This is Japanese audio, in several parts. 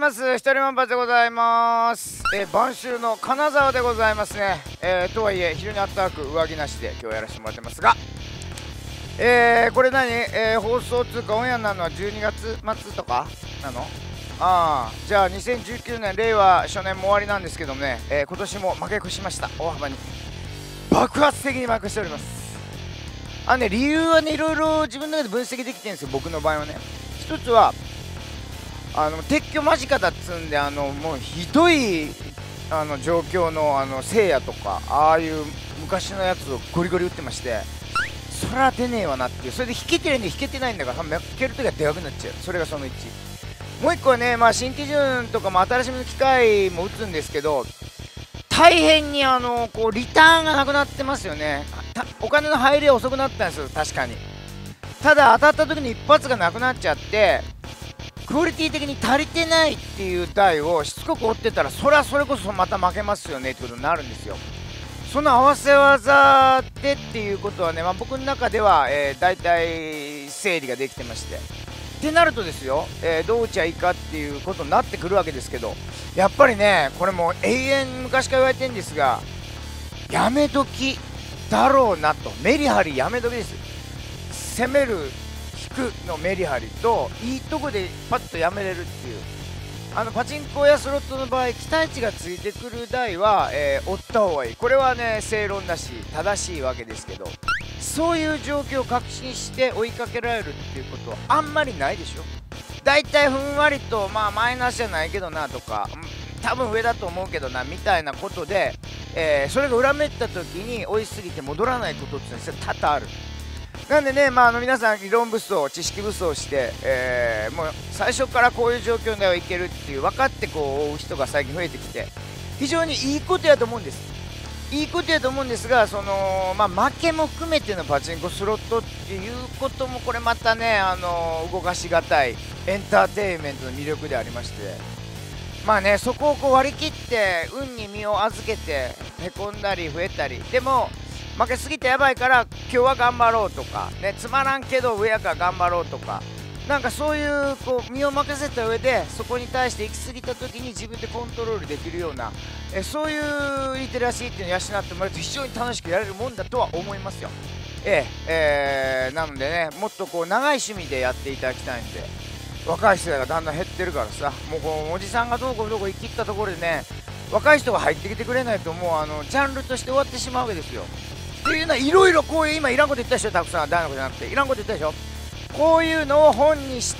ます。一人マンパでございます。晩秋の金沢でございますね。とはいえ非常に暖かく上着なしで今日やらせてもらってますが、これ何、放送つうかオンエアになるのは12月末とかなの？じゃあ2019年令和初年も終わりなんですけどもね、今年も負け越しました。大幅に爆発的に負けしております。理由はね、いろいろ自分の中で分析できてるんですよ、僕の場合はね。一つは撤去間近だっつうんで、もうひどい状況の聖夜とかああいう昔のやつをゴリゴリ打ってまして、そら出ねえわなっていう。それで引けてるんで引けてないんだから負けるときはでかくなっちゃう。それがその1。もう1個はね、新基準とかも新しめの機械も打つんですけど、大変にこうリターンがなくなってますよね。お金の入りは遅くなったんですよ、確かに。ただ当たった時に一発がなくなっちゃって、クオリティ的に足りてないっていう台をしつこく追ってたら、それはそれこそまた負けますよねってことになるんですよ。その合わせ技でっていうことはね、僕の中では、大体整理ができてまして、ってなるとですよ、どう打ちゃいいかっていうことになってくるわけですけど、やっぱりね、これもう永遠昔から言われてるんですが、やめ時だろうなと。メリハリやめ時です。攻める引くのメリハリと、いいとこでパッとやめれるっていう。パチンコやスロットの場合、期待値がついてくる台は、追った方がいい。これはね、正論だし正しいわけですけど、そういう状況を確信して追いかけられるっていうことはあんまりないでしょ。だいたいふんわりと、マイナスじゃないけどなとか、多分上だと思うけどなみたいなことで、それが裏目った時に追いすぎて戻らないことってのは多々ある。なんでね、皆さん理論武装、知識武装して、もう最初からこういう状況ではいけるっていう分かってこう追う人が最近増えてきて、非常にいいことやと思うんです。いいことやと思うんですが、負けも含めてのパチンコスロットっていうことも、これまたね、動かしがたいエンターテインメントの魅力でありまして、そこをこう割り切って運に身を預けてへこんだり増えたり、でも負けすぎてやばいから今日は頑張ろうとかね、つまらんけど上やから頑張ろうとか、なんかそういうこう身を任せた上で、そこに対して行き過ぎた時に自分でコントロールできるような、そういうリテラシーっていうのを養ってもらうと非常に楽しくやれるもんだとは思いますよ。なのでね、もっとこう長い趣味でやっていただきたいんで、若い世代がだんだん減ってるからさ、もうこうおじさんがどうこうどうこう生きったところでね、若い人が入ってきてくれないと、もうジャンルとして終わってしまうわけですよ。っていうのはいろいろこういう今いらんこと言ったでしょ、たくさん。大のことじゃなくていらんこと言ったでしょ。こういうのを本にして、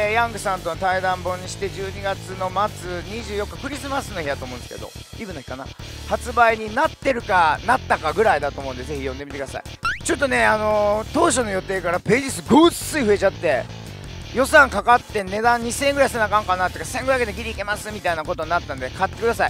ヤングさんとの対談本にして、12月の末24日クリスマスの日だと思うんですけど、イブの日かな、発売になってるかなったかぐらいだと思うんで、ぜひ読んでみてください。ちょっとね、当初の予定からページ数ごっつい増えちゃって、予算かかって値段2000円ぐらいせなあかんかなってか、1500円でギリいけますみたいなことになったんで、買ってください。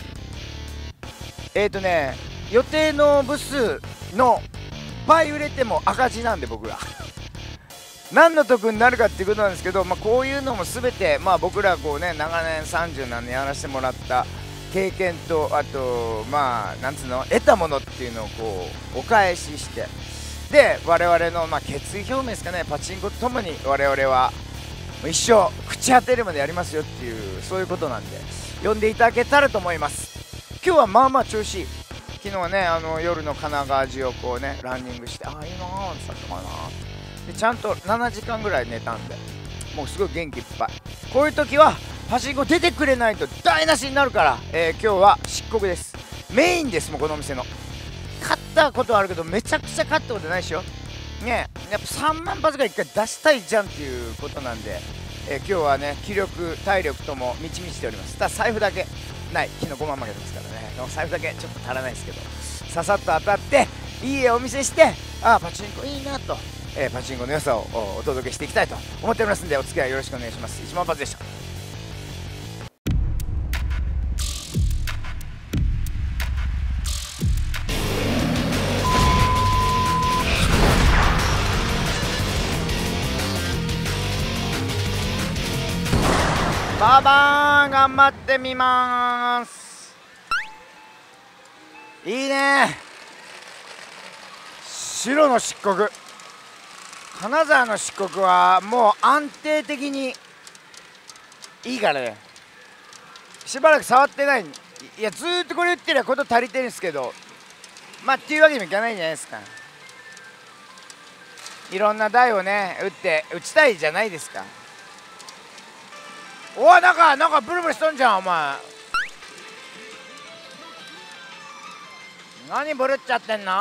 予定の部数の倍売れても赤字なんで、僕ら何の得になるかっていうことなんですけど、こういうのも全て、僕らこうね、長年30何年やらせてもらった経験と、あとなんつうの、得たものっていうのをこうお返しして、で我々の決意表明ですかね、パチンコとともに我々は一生朽ち果てるまでやりますよっていう、そういうことなんで読んでいただけたらと思います。今日は調子いい。昨日はね、夜の神奈川中をこうねランニングして、いいなーってさったかなで、ちゃんと7時間ぐらい寝たんで、もうすごい元気いっぱい。こういう時はパチンコ出てくれないと台無しになるから、今日は漆黒です。メインです。もうこのお店の勝ったことはあるけど、めちゃくちゃ勝ったことないでしょね。やっぱ3万発が1回出したいじゃんっていうことなんで、今日はね気力体力とも満ち満ちております。ただ財布だけない。昨日5万負けてますからね、財布だけちょっと足らないですけど、ささっと当たっていいお見せして、パチンコいいなと、パチンコの良さをお届けしていきたいと思っておりますんで、お付き合いよろしくお願いします。1万発でした。ババーン頑張ってみまーす。いいね、白の漆黒。金沢の漆黒はもう安定的にいいからね。 しばらく触ってない。いや、ずーっとこれ打ってりゃこと足りてるんですけど、まあっていうわけにもいかないんじゃないですか。いろんな台をね打ちたいじゃないですか。おい、なんかブルブルしとんじゃんお前。何ブルっちゃってんの。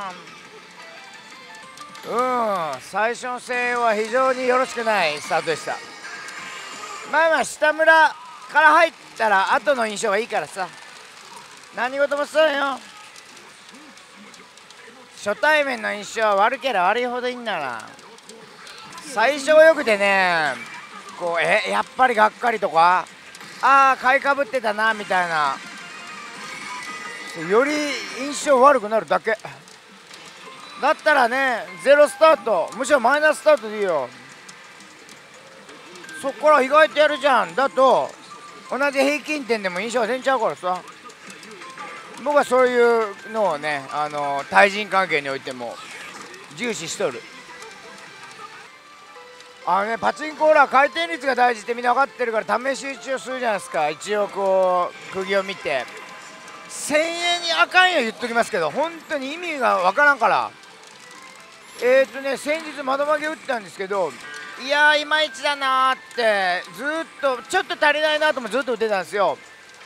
最初の声援は非常によろしくないスタートでした。まあ下村から入ったら後の印象がいいからさ、何事もそうよ。初対面の印象は悪ければ悪いほどいいんだな。最初はよくてね、こうやっぱりがっかりとか、買いかぶってたなみたいな、より印象悪くなるだけだったらね、ゼロスタート、むしろマイナススタートでいいよ。そこから意外とやるじゃん。だと同じ平均点でも印象が出んちゃうからさ。僕はそういうのをね、対人関係においても重視しとる。パチンコは回転率が大事ってみんな分かってるから試し打ちをするじゃないですか。一応こう釘を見て1000円にあかんよ言っときますけど、本当に意味が分からんから。先日窓負け打ったんですけど、いやーいまいちだなーってずっとちょっと足りないなともずっと打ってたんですよ。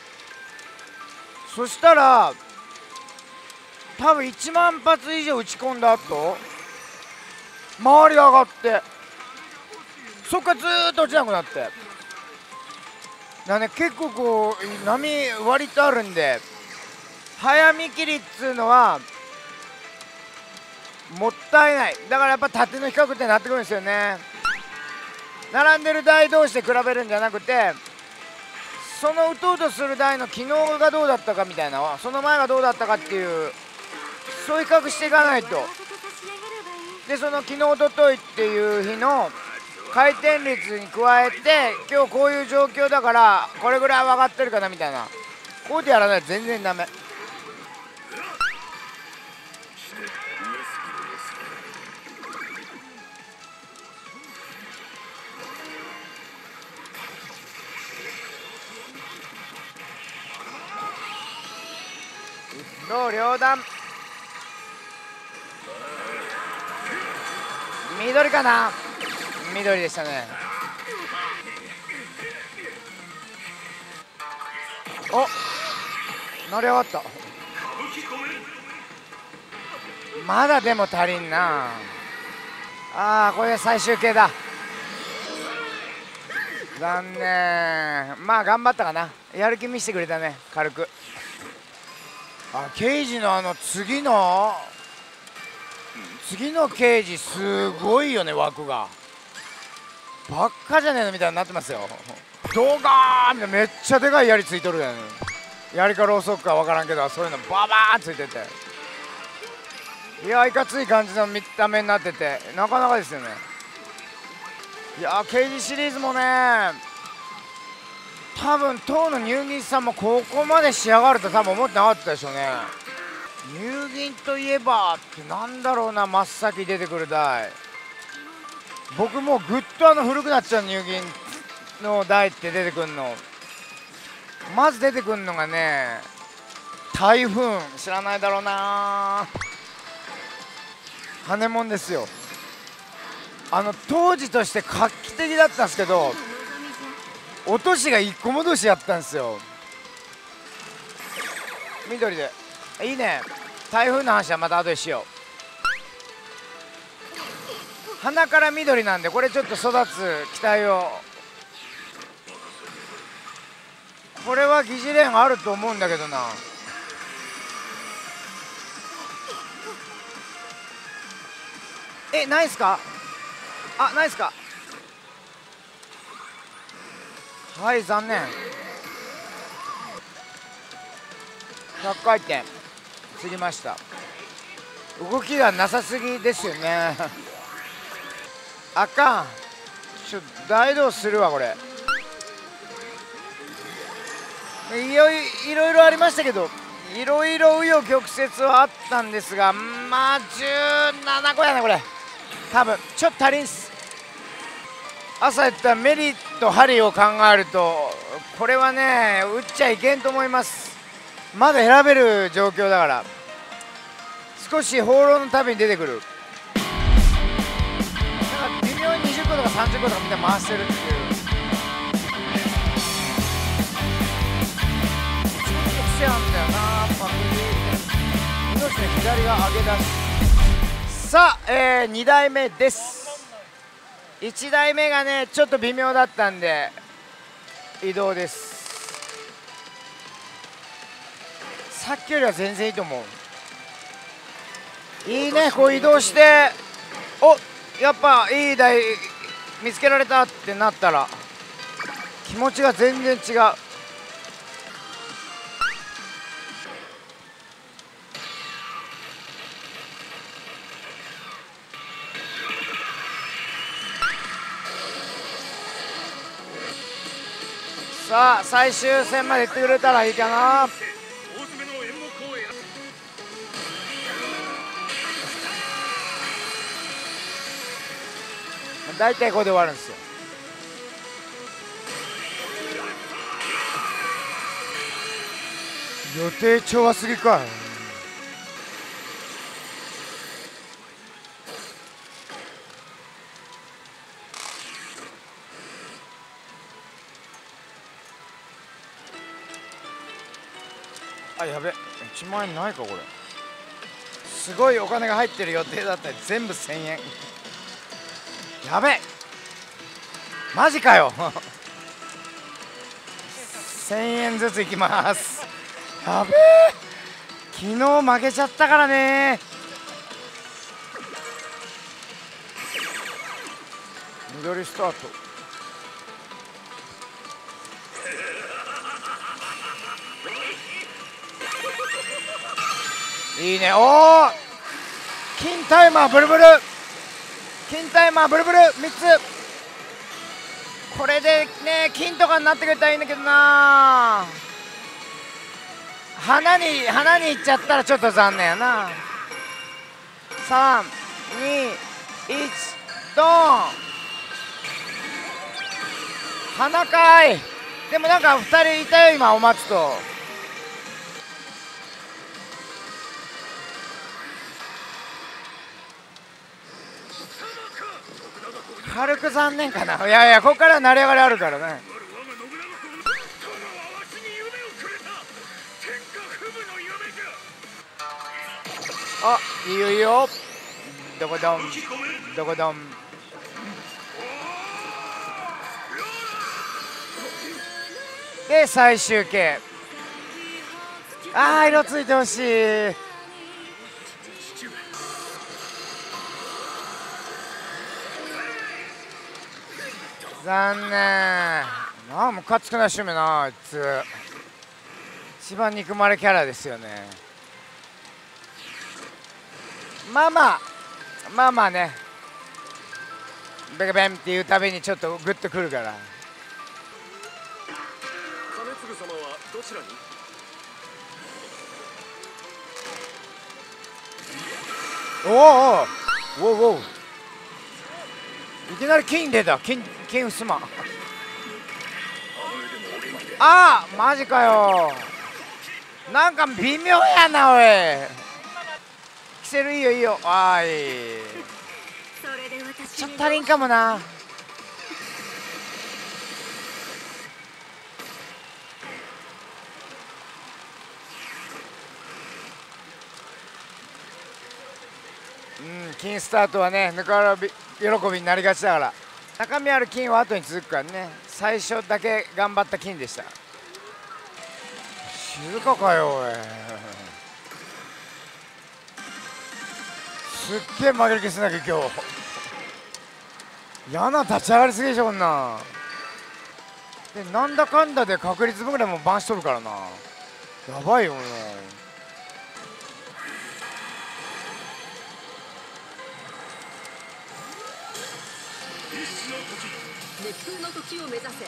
そしたら多分1万発以上打ち込んだ後周りが上がって、そっからずーっと落ちなくなって、結構こう波割とあるんで、早見切りっつうのはもったいない。だからやっぱ縦の比較ってなってくるんですよね。並んでる台同士で比べるんじゃなくて、その打とうとする台の機能がどうだったかみたいな、その前がどうだったかっていう、そういう比較していかないと。でその昨日おとといっていう日の回転率に加えて、今日こういう状況だからこれぐらいは上がってるかなみたいな、こうやってやらないと全然ダメ。の両断、緑かな、緑でしたね。乗り終わった。まだでも足りんな。これ最終形だ。残念。まあ頑張ったかな。やる気見せてくれたね、軽く。刑事の次の刑事すごいよね、枠がばっかじゃねえのみたいになってますよ。ドガーンみたいな、めっちゃでかい槍ついとるやん。槍かろうそくか分からんけど、そういうのババーンついてて、いやいかつい感じの見た目になってて、なかなかですよね。いや刑事シリーズもね、多分当の乳銀さんもここまで仕上がると多分思ってなかったでしょうね。乳銀といえばってなんだろうな、真っ先出てくる台。僕もうぐっと古くなっちゃう乳銀の台って出てくるの、まず出てくるのがね、台風、知らないだろうな、羽もんですよ。当時として画期的だったんですけど、落としが1個戻しやったんですよ。緑でいいね。台風の話はまた後でしよう。鼻から緑なんでこれちょっと育つ期待を、これは疑似連あると思うんだけどな。ないっすか。ないっすか。はい、残念。100回転過ぎました。動きがなさすぎですよね。あかん、大移動するわこれ。いろいろありましたけど、いろいろ紆余曲折はあったんですが、まあ17個やねこれ。多分ちょっと足りんす。 朝やったメリット針を考えるとこれはね打っちゃいけんと思います。まだ選べる状況だから少し放浪の旅に出てくる。なんか微妙に20個とか30個とかみんな回してるっていう癖なんだよな。パクリ命の左が上げ出し。さあ、2台目です。1台目がねちょっと微妙だったんで移動です。さっきよりは全然いいと思う。いいね、こう移動しておやっぱいい台見つけられたってなったら気持ちが全然違う。さあ最終戦まで行ってくれたらいいかな。大体ここで終わるんですよ。予定調和すぎか。あ、やべ、1万円ないかこれ。すごいお金が入ってる予定だったり全部1000円。やべ、マジかよ1000円ずついきます。やべえ、昨日負けちゃったからね。緑スタート。いいね。おお、金タイマーブルブル、金タイマーブルブル3つ。これでね金とかになってくれたらいいんだけどな。花にいっちゃったらちょっと残念やな。3、2、1、ドーン。花かい。でもなんか2人いたよ今お松と。軽く残念かな。いやいやここから成り上がりあるからね。あ、いいよいいよ。どこどんどこどん。で最終形。あー色ついてほしい。残念。なあもうかつくな趣味なあいつ。一番憎まれキャラですよね。まあね、ベカベンっていうたびにちょっとグッとくるから。 金継様はどちらに？ おおいきなり金出た。金ふすま。あーマジかよ。なんか微妙やなおい。キセルいいよいいよ。あーいちょっと足りんかもな。金スタートはねぬか喜びになりがちだから。中身ある金は後に続くからね。最初だけ頑張った金でした。静かかよおい。すっげえ負ける気すんだけど今日。嫌な立ち上がりすぎでしょこんなんで。なんだかんだで確率分ぐらいもうバンしとるからな。やばいよもう。 熱風の時を目指せ。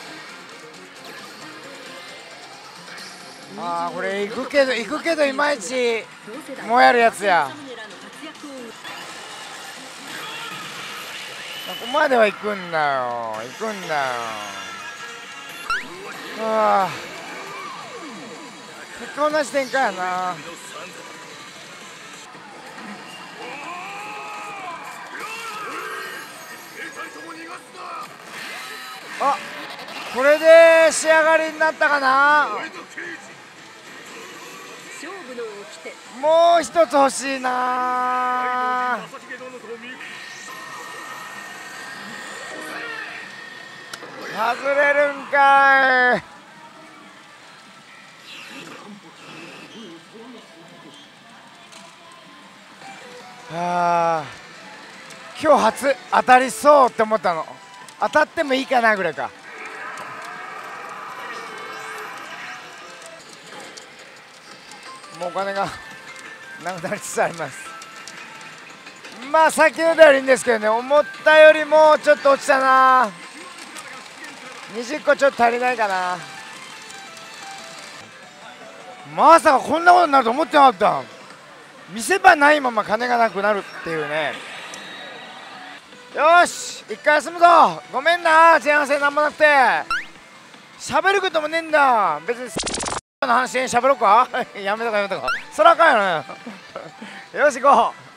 あーこれ行くけどいまいち燃えるやつや。 こまでは行くんだよ、行くんだよ。ああ、結構同じ展開やな。あ、これで仕上がりになったかな。 勝負の掟。 もう一つ欲しいな。外れるんかい。あー、今日初当たりそうって思ったの。当たってもいいかなぐらいか。もうお金がなくなりつつあります。まあ先ほどよりいいんですけどね、思ったよりもちょっと落ちたな。20個ちょっと足りないかな。まさかこんなことになると思ってなかった。見せ場ないまま金がなくなるっていうね。よし、一回休むぞ。ごめんな、前半戦なんもなくて。喋ることもねえんだ。別にの話しゃべろうか。やめとかやめとか、そらあかんよね。よし行こう。